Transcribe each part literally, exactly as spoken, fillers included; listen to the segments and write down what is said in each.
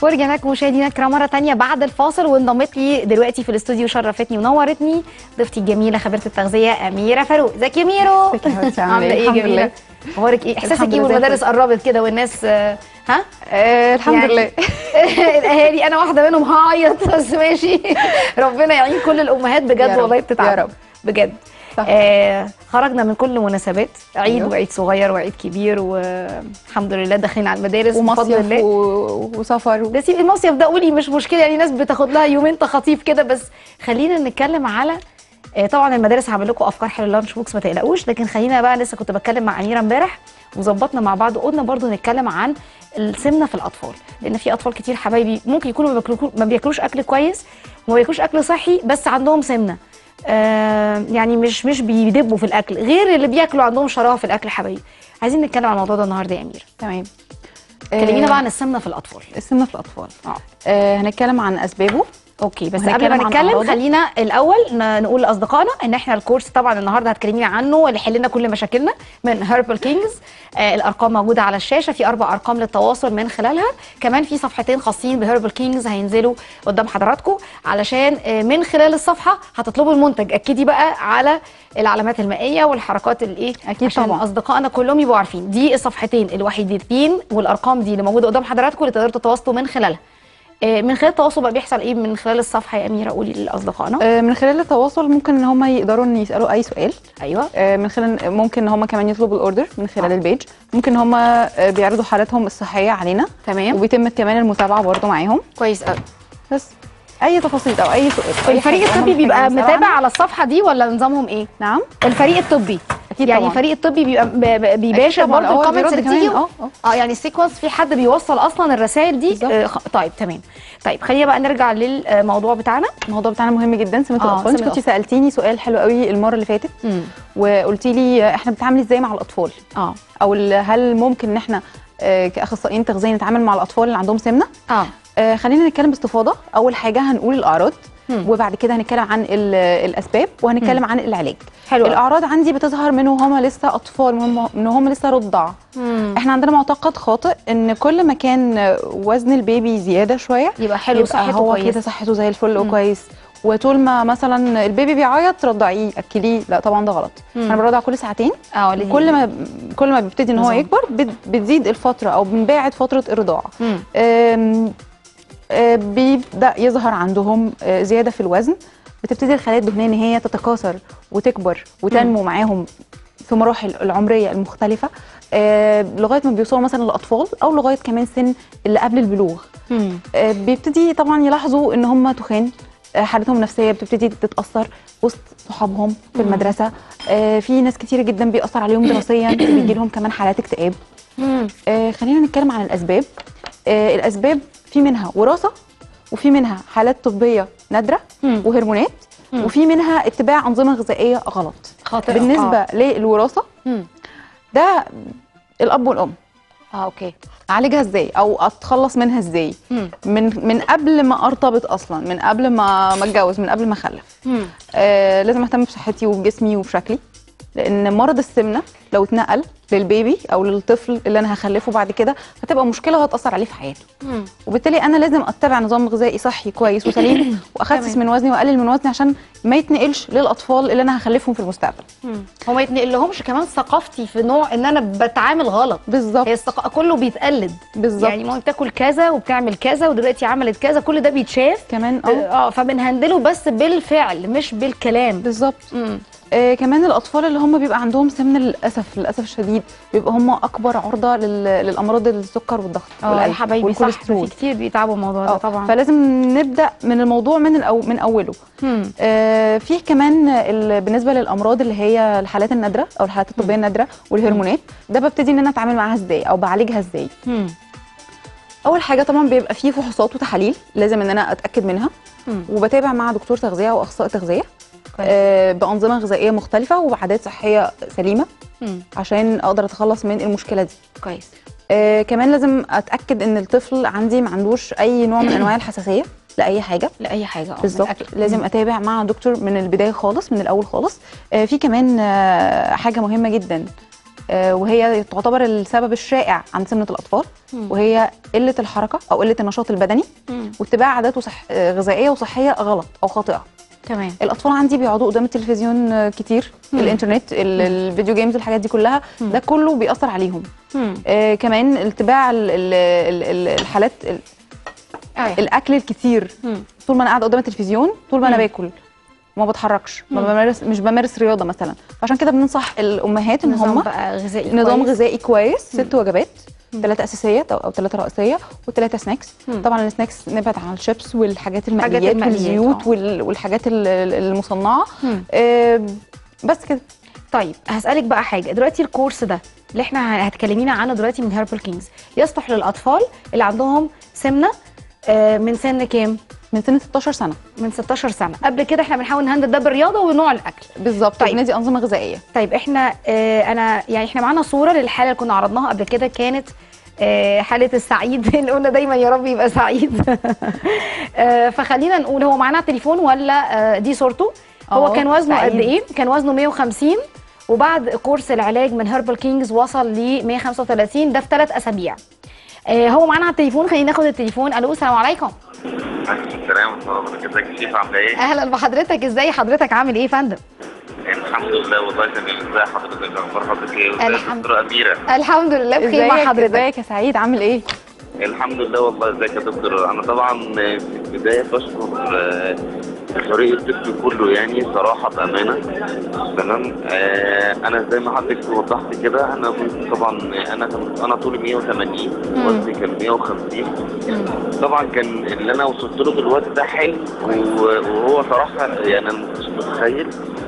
ورجعنا لكم مشاهدينا الكرام مره ثانيه بعد الفاصل، وانضمت لي دلوقتي في الاستوديو شرفتني ونورتني ضيفتي الجميله خبيره التغذيه اميره فاروق. ازيك يا ميرو؟ ازيك يا حبيبتي؟ عامله ايه يا جميله؟ اخبارك ايه؟ احساسك ايه والمدارس قربت كده والناس ها؟ آه الحمد يعني لله. الاهالي انا واحده منهم هعيط بس ماشي. ربنا يعين كل الامهات بجد والله بتتعب يا رب بجد. آه خرجنا من كل مناسبات عيد أيوه. وعيد صغير وعيد كبير والحمد لله داخلين على المدارس ومصيف الله و... وسفر و... بس المصيف ده قولي مش مشكله، يعني ناس بتاخد لها يومين تخطيف كده، بس خلينا نتكلم على آه طبعا المدارس هعمل لكم افكار حلوه لانش بوكس ما تقلقوش، لكن خلينا بقى لسه كنت بتكلم مع اميره امبارح وظبطنا مع بعض وقلنا برضو نتكلم عن السمنه في الاطفال، لان في اطفال كتير حبايبي ممكن يكونوا ما بياكلوش اكل كويس وما بياكلوش اكل صحي بس عندهم سمنه. آه يعني مش مش بيدبوا في الاكل غير اللي بياكلوا عندهم شراهه في الاكل. حبايبي عايزين نتكلم عن الموضوع ده النهارده يا اميره. تمام. كلمينا بقى عن السمنه في الاطفال. السمنه في الاطفال اه, آه هنتكلم عن اسبابه. اوكي بس قبل ما نتكلم خلينا الاول نقول لاصدقائنا ان احنا الكورس طبعا النهارده هتكلمينا عنه اللي يحل لنا كل مشاكلنا من هيربال كينجز. آه الارقام موجوده على الشاشه، في اربع ارقام للتواصل من خلالها، كمان في صفحتين خاصين بهيربال كينجز هينزلوا قدام حضراتكم علشان آه من خلال الصفحه هتطلبوا المنتج. اكدي بقى على العلامات المائيه والحركات الايه اكيد عشان طبعا اصدقائنا كلهم يبقوا عارفين. دي الصفحتين الوحيدتين والارقام دي اللي موجوده قدام حضراتكم اللي تقدروا تتواصلوا من خلالها. من خلال التواصل بقى بيحصل ايه من خلال الصفحه يا اميره؟ قولي لاصدقائنا. من خلال التواصل ممكن ان هم يقدروا ان يسالوا اي سؤال. ايوه. من خلال ممكن ان هم كمان يطلبوا الاوردر من خلال آه. البيج. ممكن ان هم بيعرضوا حالاتهم الصحيه علينا. تمام. وبيتم كمان المتابعه برده معاهم. كويس قوي. بس اي تفاصيل او اي سؤال. الفريق الطبي بيبقى متابع على الصفحه دي ولا نظامهم ايه؟ نعم. الفريق الطبي أكيد يعني طبعا. الفريق الطبي بيبقى بيباشر برضه الكومنتس اللي بتيجي. اه اه يعني السيكونس في حد بيوصل اصلا الرسائل دي. آه طيب تمام. طيب خلينا بقى نرجع للموضوع بتاعنا. الموضوع بتاعنا مهم جدا، سمنه آه الاطفال. انت كنتي سالتيني سؤال حلو قوي المره اللي فاتت وقلتي لي احنا بنتعامل ازاي مع الاطفال؟ اه او هل ممكن ان احنا آه كاخصائيين تغذيه نتعامل مع الاطفال اللي عندهم سمنه؟ اه, آه خلينا نتكلم باستفاضه. اول حاجه هنقول الاعراض مم. وبعد كده هنتكلم عن الاسباب وهنتكلم مم. عن العلاج. حلو. الاعراض عندي بتظهر من وهم لسه اطفال، من وهم لسه رضع. احنا عندنا معتقد خاطئ ان كل ما كان وزن البيبي زياده شويه يبقى حلو صحته هو كويس، كده صحته زي الفل وكويس. وطول ما مثلا البيبي بيعيط رضعيه اكليه، لا طبعا ده غلط. مم. انا برضع كل ساعتين. اه كل ما كل ما بيبتدي ان هو يكبر بتزيد الفتره او بنباعد فتره الرضاعه. بيبدأ يظهر عندهم زيادة في الوزن، بتبتدي الخلايا الدهنية ان هي تتكاثر وتكبر وتنمو مم. معاهم في مراحل العمرية المختلفة آه لغاية ما بيوصلوا مثلا للأطفال أو لغاية كمان سن اللي قبل البلوغ. آه بيبتدي طبعا يلاحظوا ان هم تخان، آه حالتهم النفسية بتبتدي تتأثر وسط صحابهم في المدرسة. آه في ناس كتير جدا بيأثر عليهم دراسيا بيجي لهم كمان حالات اكتئاب. آه خلينا نتكلم عن الأسباب. آه الأسباب في منها وراثه وفي منها حالات طبيه نادره مم. وهرمونات مم. وفي منها اتباع انظمه غذائيه غلط خاطئه. بالنسبه آه. للوراثه مم. ده الاب والام. اه اوكي. اعالجها ازاي او اتخلص منها ازاي؟ مم. من من قبل ما ارتبط اصلا، من قبل ما ما اتجوز، من قبل ما اخلف. آه لازم اهتم بصحتي وبجسمي وبشكلي، لان مرض السمنه لو اتنقل للبيبي او للطفل اللي انا هخلفه بعد كده هتبقى مشكله وهتاثر عليه في حياته. مم. وبالتالي انا لازم اتبع نظام غذائي صحي كويس وسليم واخسس من وزني واقلل من وزني عشان ما يتنقلش للاطفال اللي انا هخلفهم في المستقبل. هو ما يتنقلهمش كمان ثقافتي في نوع ان انا بتعامل غلط. بالظبط. هي الثقافه كله بيتقلد. بالظبط. يعني ماما بتاكل كذا وبتعمل كذا ودلوقتي عملت كذا، كل ده بيتشاف كمان. اه اه فبنهندله بس بالفعل مش بالكلام. بالظبط. آه كمان الاطفال اللي هم بيبقى عندهم سمنه للاسف للاسف الشديد بيبقى هم اكبر عرضه للامراض السكر والضغط والقلب والكوليسترول. في كتير بيتعبوا الموضوع ده طبعا. فلازم نبدا من الموضوع من الأو من اوله. آه في كمان بالنسبه للامراض اللي هي الحالات النادره او الحالات الطبيه النادره والهرمونات، ده ببتدي ان انا اتعامل معاها ازاي او بعالجها ازاي. مم. اول حاجه طبعا بيبقى فيه فحوصات وتحاليل لازم ان انا اتاكد منها. مم. وبتابع مع دكتور تغذيه او اخصائي تغذيه آه بانظمه غذائيه مختلفه وبعادات صحيه سليمه. مم. عشان اقدر اتخلص من المشكله دي. كويس. آه كمان لازم اتاكد ان الطفل عندي ما عندوش اي نوع من انواع الحساسيه لاي حاجه. لاي حاجه اه بالظبط. لازم اتابع مع دكتور من البدايه خالص، من الاول خالص. آه في كمان آه حاجه مهمه جدا آه، وهي تعتبر السبب الشائع عند سمنه الاطفال، وهي قله الحركه او قله النشاط البدني واتباع عادات وصح... آه، غذائيه وصحيه غلط او خاطئه. تمام. الاطفال عندي بيقعدوا قدام التلفزيون آه، كتير، مم. الانترنت، ال- الفيديو جيمز، الحاجات دي كلها، مم. ده كله بيأثر عليهم. آه كمان اتباع ال- ال- ال- ال- الحالات ال- أيوة. الاكل الكتير. مم. طول ما انا قاعده قدام التلفزيون، طول ما انا باكل ما بتحركش، ما بمارس مش بمارس رياضه مثلا، فعشان كده بننصح الامهات ان نظام هم بقى غذائي نظام كويس. غذائي كويس، ست وجبات، ثلاثه اساسيات او او ثلاثه رئيسيه وثلاثه سناكس. مم. طبعا السناكس نبعد عن الشيبس والحاجات المقليات المقليات، والزيوت آه. وال- والحاجات ال- ال- المصنعه. آه بس كده. طيب هسألك بقى حاجة دلوقتي، الكورس ده اللي احنا هتكلمينا عنه دلوقتي من هيربل كينجز يصلح للأطفال اللي عندهم سمنة آه، من سن كام؟ من سن ستاشر سنه. من ستاشر سنة. قبل كده احنا بنحاول نهندل ده بالرياضة ونوع الأكل. بالظبط. طيب. بندي أنظمة غذائية. طيب احنا اه انا يعني احنا معانا صورة للحالة اللي كنا عرضناها قبل كده، كانت اه حالة السعيد اللي قلنا دايما يا رب يبقى سعيد. اه فخلينا نقول هو معانا تليفون ولا اه دي صورته؟ هو كان وزنه قد ايه؟ كان وزنه مية وخمسين، وبعد كورس العلاج من هيربل كينجز وصل ل مية وخمسة وثلاثين، ده في ثلاث اسابيع. اه هو معانا على التليفون، خلينا ناخد التليفون. الو، السلام عليكم. عليكم السلام ورحمة الله وبركاته. ازيك يا شيف، عاملة ايه؟ اهلا بحضرتك، ازاي حضرتك، عامل ايه يا فندم؟ الحمد لله والله تمام. ازي حضرتك، اخبار حضرتك ايه؟ الحمد- ازي دكتورة أميرة؟ الحمد لله بخير مع حضرتك. ازيك يا سعيد، عامل ايه؟ الحمد لله والله. ازيك يا دكتور؟ انا طبعا في البداية بشكر آه، فريق الطب كله يعني صراحة بأمانة. تمام. آه انا زي ما حضرتك وضحت كده، انا كنت طبعا انا كنت انا طولي مية وتمانين، وزني كان مية وخمسين. طبعا كان اللي انا وصلت له دلوقتي ده حلم، وهو صراحة يعني انا ما كنتش متخيل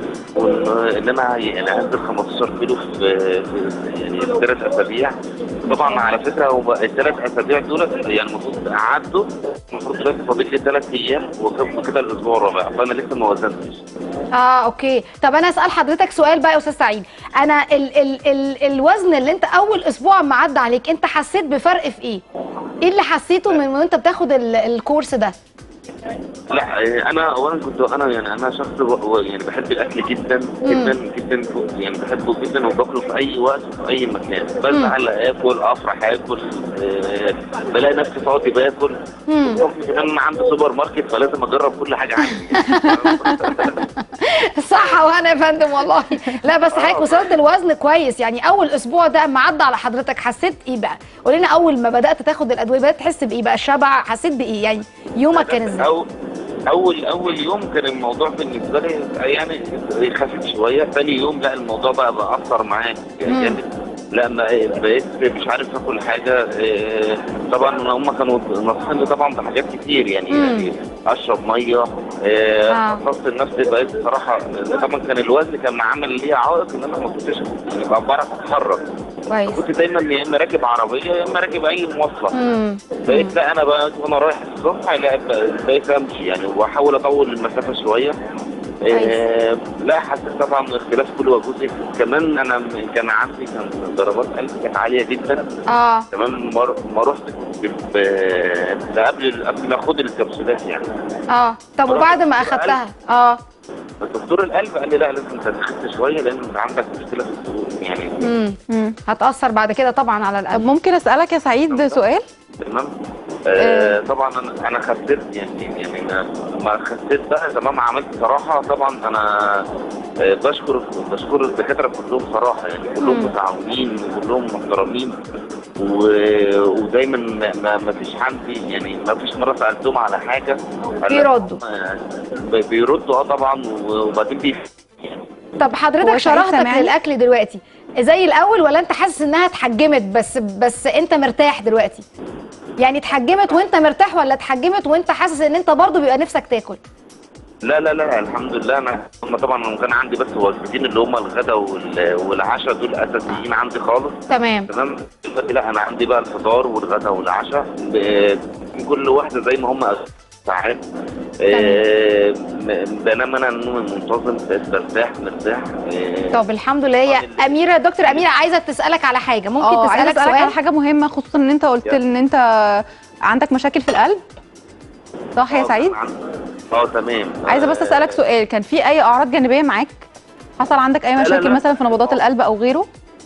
وان انا يعني هنزل خمستاشر كيلو في في- يعني في ثلاث اسابيع. طبعا على فكره هو الثلاث اسابيع دول يعني المفروض عدوا، المفروض دلوقتي فاضل لي ثلاث ايام وخف كده الاسبوع الرابع، فانا لسه ما وزنتش. اه اوكي. طب انا اسال حضرتك سؤال بقى يا استاذ سعيد، انا ال ال ال الوزن اللي انت اول اسبوع ما عدى عليك، انت حسيت بفرق في ايه؟ ايه اللي حسيته من وانت بتاخد ال- الكورس ده؟ لا إيه، انا اولا كنت انا يعني انا شخص ب- يعني بحب الاكل جدا جدا جدا، يعني بحبه جدا وباكله في اي وقت في اي مكان، بزعل اكل، افرح اكل، إيه، بلاقي نفسي فاضي باكل. كمان انا عندي سوبر ماركت فلازم اجرب كل حاجه عندي. صح وانا يا فندم والله. لا بس حضرتك وصلت الوزن كويس، يعني اول اسبوع ده اما عدى على حضرتك حسيت ايه بقى؟ قول لنا اول ما بدات تاخد الادويه بدات تحس بايه بقى؟ الشبع، حسيت بايه؟ يعني يومك كان ازاي؟ أو اول اول يوم كان الموضوع بالنسبه لي يعني خفيف شويه، ثاني يوم لا الموضوع بقى بأثر معايا جامد. لا ما بقيت مش عارف اكل حاجه. إيه، طبعا هم كانوا نصحوني طبعا بحاجات كتير يعني, يعني اشرب ميه، خصصت لنفسي. بقيت بصراحه طبعا كان الوزن كان عامل لي عائق ان انا ما كنتش يعني بقى بعرف اتحرك كويس. كنت دايما يا اما راكب عربيه يا اما راكب اي مواصله. بقيت لا انا بقى وانا رايح الصبح لا بقيت امشي يعني واحاول اطول المسافه شويه. إيه لا حسيت طبعا اختلاف كل وجودي. كمان انا كان عندي كان ضربات قلبي كانت عاليه جدا. اه تمام. ما رحت ده قبل قبل ما اخد الكبسولات يعني. اه طب وبعد ما اخدتها؟ اه دكتور القلب قال لي لا لازم تتخذ شويه لان عندك مشكله في السرور يعني. امم هتاثر بعد كده طبعا على القلب. طب ممكن اسالك يا سعيد سؤال؟ تمام. آه طبعا انا انا خسرت يعني يعني ما خسرت بقى تمام. عملت صراحه طبعا انا آه بشكر بشكر الدكاتره كلهم صراحه يعني كلهم متعاونين وكلهم محترمين ودايما ما, ما فيش عندي يعني ما فيش مره سالتهم على حاجه بيردوا بيردوا اه طبعا. وبعدين بي يعني. طب حضرتك شراهتك للاكل دلوقتي زي الاول ولا انت حاسس انها اتحجمت بس بس انت مرتاح دلوقتي؟ يعني اتحجمت وانت مرتاح ولا اتحجمت وانت حاسس ان انت برضو بيبقى نفسك تاكل؟ لا لا لا الحمد لله. انا هم طبعا كان عندي بس وجبتين اللي هم الغداء والعشاء دول اساسيين عندي خالص. تمام تمام. دلوقتي لا انا عندي بقى الفطار والغداء والعشاء كل واحده زي ما هم ساعات. آه بنام انا النوم المنتظم برتاح مرتاح. آه طب الحمد لله. يا اميره دكتور اميره عايزه تسالك على حاجه، ممكن تسالك سؤال على حاجه مهمه خصوصا ان انت قلت ان انت عندك مشاكل في القلب صح يا سعيد؟ اه تمام. عايزه بس اسالك سؤال، كان في اي اعراض جانبيه معاك؟ حصل عندك اي مشاكل لا لا لا. مثلا في نبضات القلب او غيره؟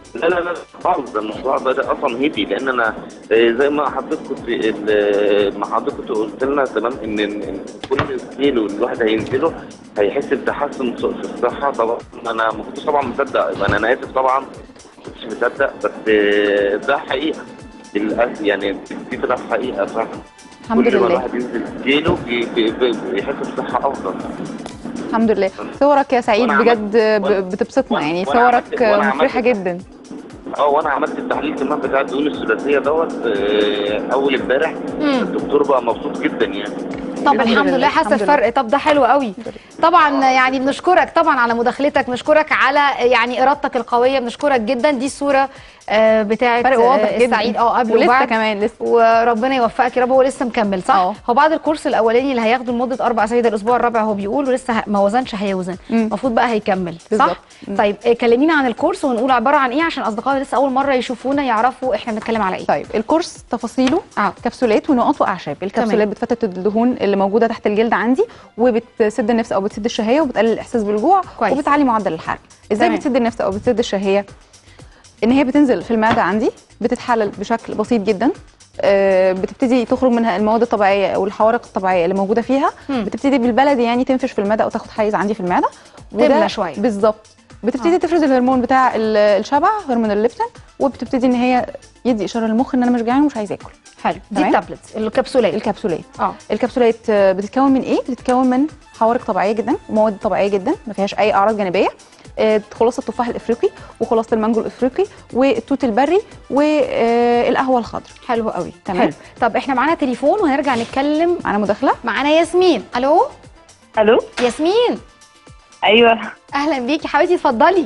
لا لا لا خالص، ده الموضوع بدأ اصلا هيبي، لان انا آه، زي ما حضرتك كنت ال- ما حضرتك كنت قلت لنا تمام ان إن كل كيلو الواحد هينزله هيحس بتحسن في الصحه. طبعا انا ما كنتش طبعا مصدق، انا انا اسف طبعا ما كنتش مصدق، بس آه، ده حقيقه للاسف يعني، دي طلعت حقيقه فعلا. الحمد كل ما لله. الواحد ينزل كيلو بي- بي- بي- بيحس بصحه افضل. الحمد لله. صورك يا سعيد وأنا عملت- بجد ب- بتبسطنا وأنا- يعني، وأنا عملت- صورك وأنا عملت- مفرحه جدا. اه وانا عملت التحليل كمان بتاع الدهون الثلاثيه دوت آه، اول امبارح. مم. الدكتور بقى مبسوط جدا يعني. طب الحمد الحمد لله، لله حاسه الحمد لله. الفرق. طب ده حلو قوي. طبعا يعني بنشكرك طبعا على مداخلتك، بنشكرك على يعني ارادتك القويه، بنشكرك جدا. دي الصوره آه، بتاعه فرق واضح جدا. السعيد اه قبل ولسه وبعد كمان لسه. وربنا يوفقك يا رب. هو لسه مكمل صح؟ اه. هو بعد الكورس الاولاني اللي هياخده لمده اربع اسابيع، ده الاسبوع الرابع هو بيقول، ولسه ه- ما وزنش هيوزن، مم. المفروض بقى هيكمل صح؟ بالظبط. مم. طيب آه، كلمينا عن الكورس ونقول عباره عن ايه عشان اصدقائي لسه اول مره يشوفونا يعرفوا احنا بنتكلم على ايه. طيب الكورس تفاصيله اه. كبسولات ونقاط واعشاب. الكبسولات بتفتت الدهون اللي موجوده تحت الجلد عندي، وبتسد النفس او بتسد الشهيه، وبتقلل الاحساس بالجوع، كويس. وبتعلي معدل الحرق. ازاي تمام. بتسد النفس او بتسد الشهيه؟ ان هي بتنزل في المعده عندي، بتتحلل بشكل بسيط جدا، آه، بتبتدي تخرج منها المواد الطبيعيه او الحوارق الطبيعيه اللي موجوده فيها، مم. بتبتدي بالبلدي يعني تنفش في المعده او تاخد حيز عندي في المعده، تملى شوية. بالظبط. بتبتدي آه. تفرز الهرمون بتاع ال- الشبع، هرمون الليبتين، وبتبتدي ان هي يدي اشاره للمخ ان انا مش جعان ومش عايزه اكل. حلو. دي تمام. التابلتس الكبسولات. الكبسولات اه. الكبسولات آه، بتتكون من ايه؟ بتتكون من حوارق طبيعيه جدا ومواد طبيعيه جدا ما فيهاش اي اعراض جانبيه، آه، خلاصه التفاح الافريقي وخلاصه المانجو الافريقي والتوت البري والقهوه الخضراء. حلو قوي. تمام. حلو. طب احنا معانا تليفون وهنرجع نتكلم. معانا مداخله. معانا ياسمين. الو الو. ياسمين، ايوه. اهلا بيكي حبيبتي، اتفضلي.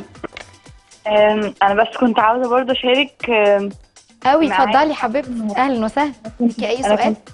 أم، انا بس كنت عاوزه برضه اشارك. أم، قوي معاكي. اتفضلي حبيبتي، اهلا وسهلا. ليكي اي أنا سؤال؟ كنت-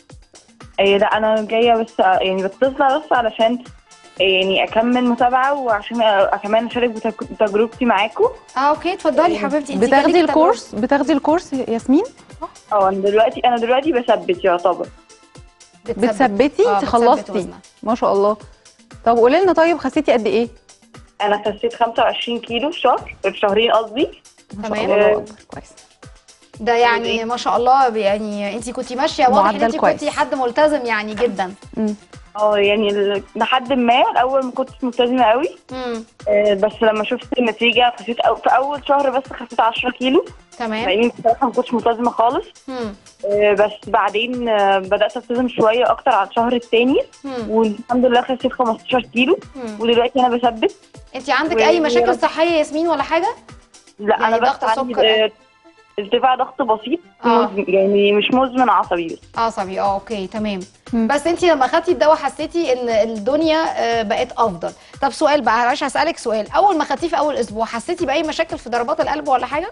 أي لا انا جايه بس يعني بتصل بس علشان يعني اكمل متابعه، وعشان أ- كمان اشارك بتج- بتجربتي معاكم. اه اوكي اتفضلي حبيبتي. انتي بتاخدي جالك الكورس بتاخدي الكورس ياسمين؟ اه انا دلوقتي انا دلوقتي بثبت يعتبر. تجربة؟ بتثبتي؟ آه، انت بتثبت خلصتي وزنها. ما شاء الله. طب قولي لنا، طيب خسيتي قد ايه؟ انا خسيت خمسة وعشرين كيلو في شهر، في شهرين قصدي. ما شاء تمام. الله، الله اكبر، كويس. ده يعني ما شاء الله، يعني انتي كنتي ماشيه، واضح ان معدل انتي كويس. كنتي حد ملتزم يعني جدا. مم. اه يعني ال- لحد ما الاول ما كنتش ملتزمه قوي، امم أه، بس لما شفت النتيجه خسيت أو في اول شهر بس خسيت عشرة كيلو، تمام. لاني بصراحه ما كنتش ملتزمه خالص. امم آه، بس بعدين آه، بدأت التزم شوية أكتر على الشهر التاني، امم والحمد لله خسيت خمستاشر كيلو، مم. ودلوقتي أنا بثبت. انتي عندك و- اي مشاكل صحيه يا ياسمين ولا حاجه؟ لا يعني أنا بس ضغط عندي سكر؟ آه، ارتفاع ضغط بسيط، آه. مزمن- يعني مش مزمن عصبي بس. عصبي اه اوكي تمام. مم. بس انتي لما خدتي الدواء حسيتي ان الدنيا آه، بقت افضل. طب سؤال بقى، معلش هسالك سؤال، اول ما خدتيه في اول اسبوع حسيتي باي مشاكل في ضربات القلب ولا حاجه؟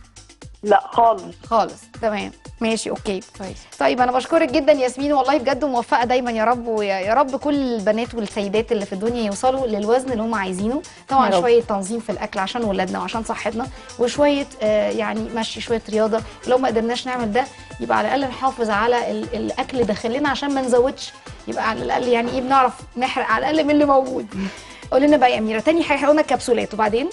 لا خالص. خالص. تمام ماشي اوكي. كويس. طيب انا بشكرك جدا ياسمين، والله بجد موفقه دايما يا رب، ويا يا رب كل البنات والسيدات اللي في الدنيا يوصلوا للوزن اللي هم عايزينه. طبعا يا رب. شويه تنظيم في الاكل عشان ولادنا وعشان صحتنا، وشويه آه يعني مشي، شويه رياضه. لو ما قدرناش نعمل ده يبقى على الاقل نحافظ على ال- الاكل اللي داخلنا عشان ما نزودش، يبقى على الاقل يعني ايه بنعرف نحرق على الاقل من اللي موجود. قولي لنا بقى يا اميره، تاني حاجه احنا قلنا الكبسولات، وبعدين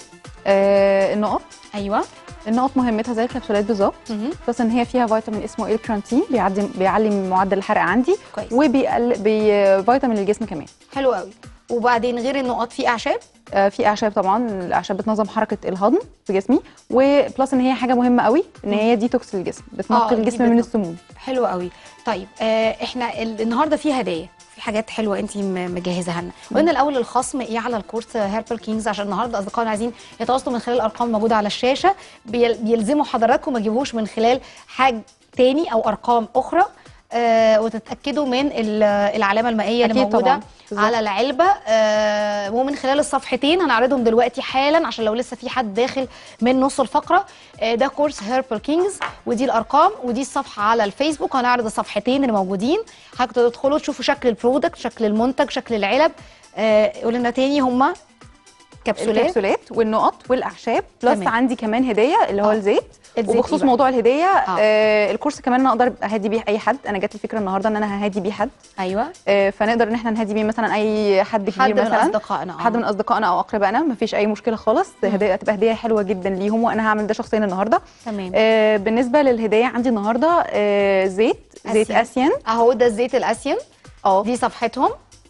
آه النقط ايوه. النقط مهمتها زي الكبسولات بالظبط، مهم. بس ان هي فيها فيتامين اسمه الكرانتين، بيعدي بيعلي من معدل الحرق عندي، كويس. وبيقل بي فيتامين الجسم كمان. حلو قوي. وبعدين غير النقاط في اعشاب؟ آه في اعشاب طبعا، الاعشاب بتنظم حركه الهضم في جسمي، وبلس ان هي حاجه مهمه قوي ان هي ديتوكس للجسم، آه، بتنقي دي الجسم من بتنقي. السموم. حلو قوي. طيب آه احنا ال- النهارده في هدايا، في حاجات حلوه انت مجهزها لنا. قلنا الاول الخصم ايه على الكورس هيربل كينجز، عشان النهارده اصدقائنا عايزين يتواصلوا من خلال الارقام الموجوده على الشاشه، بيل- بيلزموا حضراتكم ما تجيبوش من خلال حاج تاني او ارقام اخرى، آه وتتاكدوا من ال- العلامه المائيه اللي أكيد موجوده طبعاً. بالظبط. على العلبه، آه ومن خلال الصفحتين هنعرضهم دلوقتي حالا عشان لو لسه في حد داخل من نص الفقره. آه ده كورس هيربل كينجز، ودي الارقام، ودي الصفحه على الفيسبوك. هنعرض الصفحتين اللي موجودين، حضرتك تدخلوا تشوفوا شكل البرودكت، شكل المنتج، شكل العلب. آه قول لنا تاني هما كبسولات الكبسولات والنقط والاعشاب، بلس تمام. عندي كمان هديه اللي هو آه. الزيت. الزيت وبخصوص إيه بقى؟ موضوع الهديه، آه. آه الكورس كمان انا اقدر اهدي بيه اي حد. انا جات لي فكره النهارده ان انا ههدي بيه حد، ايوه آه فنقدر ان احنا نهدي بيه مثلا اي حد كبير، حد من مثلا اصدقائنا. حد من اصدقائنا او اقربائنا، مفيش اي مشكله خالص. هديه تبقى هديه حلوه جدا ليهم، وانا هعمل ده شخصيا النهارده. تمام. آه بالنسبه للهديه عندي النهارده آه زيت زيت اسيان. اهو ده الزيت الاسيان، اه دي صفحتهم.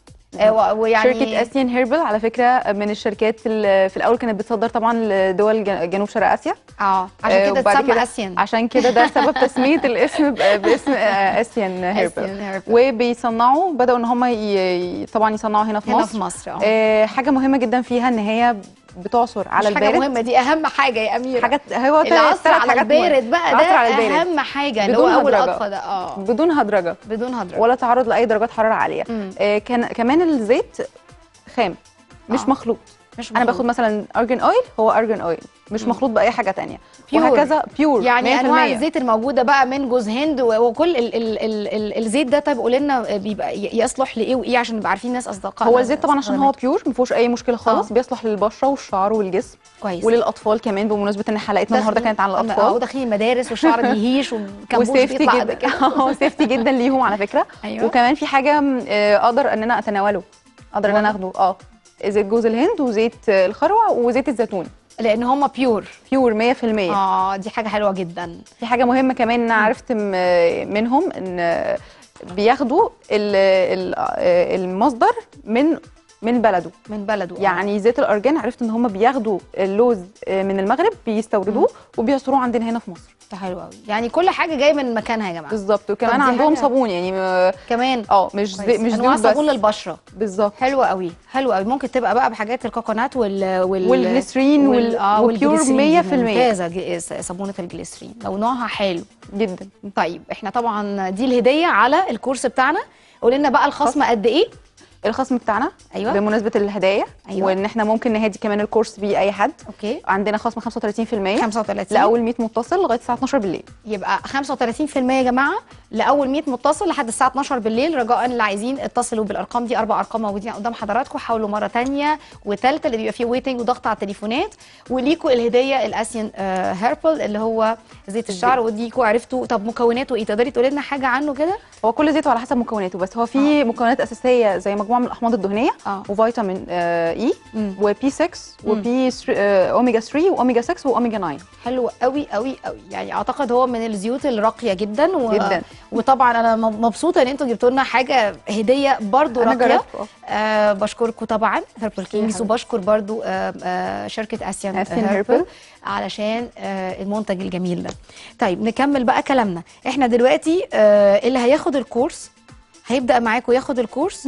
آه ويعني شركه اسيان هيربل على فكره من الشركات اللي في الاول كانت بتصدر طبعا لدول جن- جنوب شرق اسيا. اه عشان آه، كده وبعد اتسمى كده- اسيان. عشان كده ده سبب تسميه الاسم ب- باسم آه، اسيان هيربل. اسيان هيربل. وبيصنعوا بداوا ان هم ي- طبعا يصنعوا هنا في هنا مصر. في مصر اه آه، حاجه مهمه جدا فيها ان هي بتعصر على مش حاجه البارد. مهمه، دي اهم حاجه يا اميره. حاجات هو العصر ثلاث على حاجات مهمة. البارد بقى، ده العصر على البارد اهم حاجه، اللي هو بدون اول هدرجة. قطفه ده. اه بدون هدرجه بدون هدرجه. ولا تعرض لاي درجات حراره عاليه. مم. آه كان كمان الزيت خام مش آه. مخلوط. مش انا مخلوط. باخد مثلا ارجن اويل، هو ارجن اويل مش مخلوط باي حاجه تانية. Pure. وهكذا بيور يعني انواع الزيت الموجوده بقى من جوز هند و- وكل ال ال ال ال الزيت ده. طيب قول لنا بيبقى ي- يصلح لايه وايه عشان نبقى عارفين الناس اصدقائنا. هو الزيت طبعا عشان هو بيور ما فيهوش اي مشكله خالص. آه. بيصلح للبشره والشعر والجسم كويس. وللاطفال كمان، بمناسبه ان حلقتنا النهارده كانت عن اه الاطفال. داخلين المدارس والشعر بيهيش والكمبوش وسيفتي بيطلع جدا قد كده. اه سيفتي جدا ليهم على فكره. أيوة. وكمان في حاجه م، آه، اقدر ان انا اتناوله، اقدر ان انا اخده. اه زيت جوز الهند وزيت آه، الخروع وزيت الزيتون لان هم بيور. بيور مية في المية. اه دي حاجه حلوه جدا. في حاجه مهمه كمان ان انا عرفت م- منهم ان آه، بياخدوا ال- ال- آه، المصدر من من بلده. من بلده. آه. يعني زيت الارجان عرفت ان هم بياخدوا اللوز آه، من المغرب بيستوردوه وبيعصروه عندنا هنا في مصر. ده حلو قوي، يعني كل حاجه جايه من مكانها يا جماعه. بالظبط. طب وكمان دي عندهم حاجة- صابون يعني م- كمان اه مش زي مش انواع زيوت بس. صابون للبشره. بالظبط. حلوه قوي حلوه قوي. ممكن تبقى بقى بحاجات الكوكونات وال وال والجليسرين وال- اه وبيور والجليسرين مية دي في المية. ممتازه ج- صابونه الجليسرين لو نوعها حلو جدا. طيب احنا طبعا دي الهديه على الكورس بتاعنا. قول لنا بقى الخصم قد ايه؟ الخصم بتاعنا أيوة. بمناسبه الهدايا. أيوة. وان احنا ممكن نهدي كمان الكورس بيه اي حد. اوكي عندنا خصم خمسة وثلاثين في المية خمسة وثلاثين لاول مية متصل لغايه الساعه اتناشر بالليل. يبقى خمسة وثلاثين في المية يا جماعه لاول مية متصل لحد الساعه اتناشر بالليل. رجاء اللي عايزين اتصلوا بالارقام دي، اربع ارقام موجودين قدام حضراتكم. حاولوا مره ثانيه وثالثه اللي بيبقى فيه ويتنج وضغط على التليفونات. وليكوا الهديه الاسيان آه هيربل اللي هو زيت الشعر. وديكوا عرفتوا طب مكوناته ايه؟ تقدري تقولي لنا حاجه عنه كده؟ هو كل زيت على حسب مكوناته، بس هو في مكونات اساسيه زي مجموعه من الاحماض الدهنيه اه وفيتامين آه اي مم. وبي ستة وبي آه اوميجا ثلاثة واوميجا ستة واوميجا تسعة. حلو قوي قوي قوي. يعني اعتقد هو من الزيوت الراقيه جدا و... جدا. وطبعا انا م- مبسوطه ان انتوا جبتوا لنا حاجه هديه برضو انا راقيه. جربت اه آه بشكركم طبعا هيربل كينجز، حبيبتي. وبشكر برضو آه آه شركه اسيان آسيان هيربل هيربل. علشان آه المنتج الجميل ده. طيب نكمل بقى كلامنا. احنا دلوقتي آه اللي هياخد الكورس هيبدا معاكم ياخد الكورس.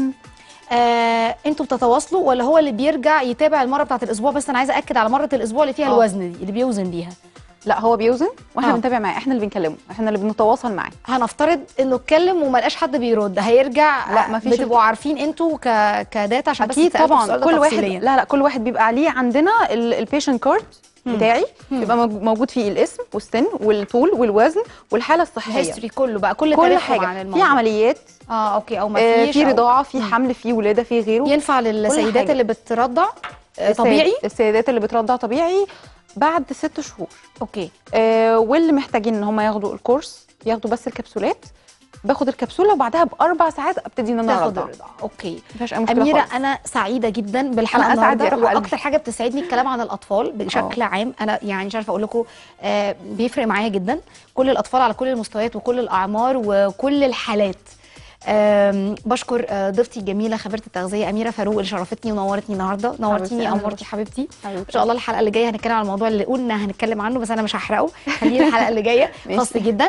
آه انتوا بتتواصلوا ولا هو اللي بيرجع يتابع المره بتاعت الاسبوع؟ بس انا عايزه اكد على مره الاسبوع اللي فيها آه. الوزن دي اللي بيوزن بيها. لا هو بيوزن واحنا آه. بنتابع معاه، احنا اللي بنكلمه، احنا اللي بنتواصل معاه. هنفترض انه اتكلم وما لقاش حد بيرد، هيرجع؟ لا، مفيش. بتبقوا عارفين انتوا ك... كداتا عشان اكيد بس سألت طبعا السؤال ده كل واحد تفصيلياً. لا لا كل واحد بيبقى عليه عندنا البيشنت كارد بتاعي. بيبقى موج- موجود فيه الاسم والسن والطول والوزن والحاله الصحيه. الهيستوري كله بقى، كل, كل تاريخهم عن حاجه. في الموضوع. عمليات، اه اوكي او ما آه، فيش في أو- رضاعه، في حمل، في ولاده، في غيره. ينفع للسيدات حاجة. اللي بترضع آه، السيد- طبيعي؟ السيدات اللي بترضع طبيعي بعد ست شهور. اوكي آه واللي محتاجين ان هم ياخدوا الكورس ياخدوا بس الكبسولات. باخد الكبسوله وبعدها باربع ساعات ابتدي ان انا تاخد ارضع. الرضاعه. اوكي ما فيهاش اي مشكله أميرة خالص. أنا سعيدة جدا بالحلقة أنا أسعد يا النهاردة، روح قلبي. وأكتر حاجة بتسعدني الكلام عن الأطفال بشكل أوه. عام. أنا يعني مش عارفة أقول لكم آه بيفرق معايا جدا كل الأطفال على كل المستويات وكل الأعمار وكل الحالات. آم، بشكر آه، ضيفتي الجميله خبيره التغذيه اميره فاروق اللي شرفتني ونورتني النهارده. نورتيني أهلاً امورتي بك. حبيبتي. حبيبتي. ان شاء الله الحلقه اللي جايه هنتكلم عن الموضوع اللي قلنا هنتكلم عنه، بس انا مش هحرقه، خلينا الحلقه اللي جايه ماشي. خاص جدا.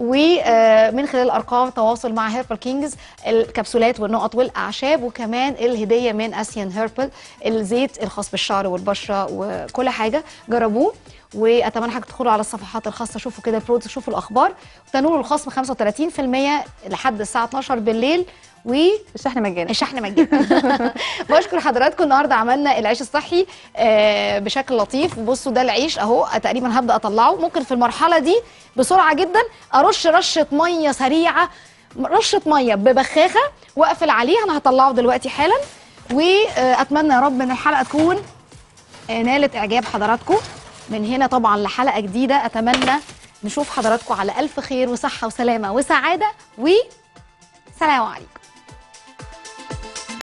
ومن خلال الارقام تواصل مع هيربل كينجز، الكبسولات والنقط والاعشاب، وكمان الهديه من اسيان هيربل الزيت الخاص بالشعر والبشره وكل حاجه. جربوه واتمنى حضرتك تدخلوا على الصفحات الخاصه شوفوا كده البرودكت، شوفوا الاخبار، وتنولوا الخصم خمسة وثلاثين في المية لحد الساعه اتناشر بالليل الشحن مجاني. والشحن مجاني. بشكر حضراتكم. النهارده عملنا العيش الصحي آه بشكل لطيف. بصوا ده العيش اهو، تقريبا هبدا اطلعه. ممكن في المرحله دي بسرعه جدا ارش رشه ميه سريعه، رشه ميه ببخاخه واقفل عليه. انا هطلعه دلوقتي حالا، واتمنى يا رب ان الحلقه تكون آه، نالت اعجاب حضراتكم. من هنا طبعا لحلقه جديده، اتمنى نشوف حضراتكم على الف خير وصحه وسلامه وسعاده، وسلام عليكم.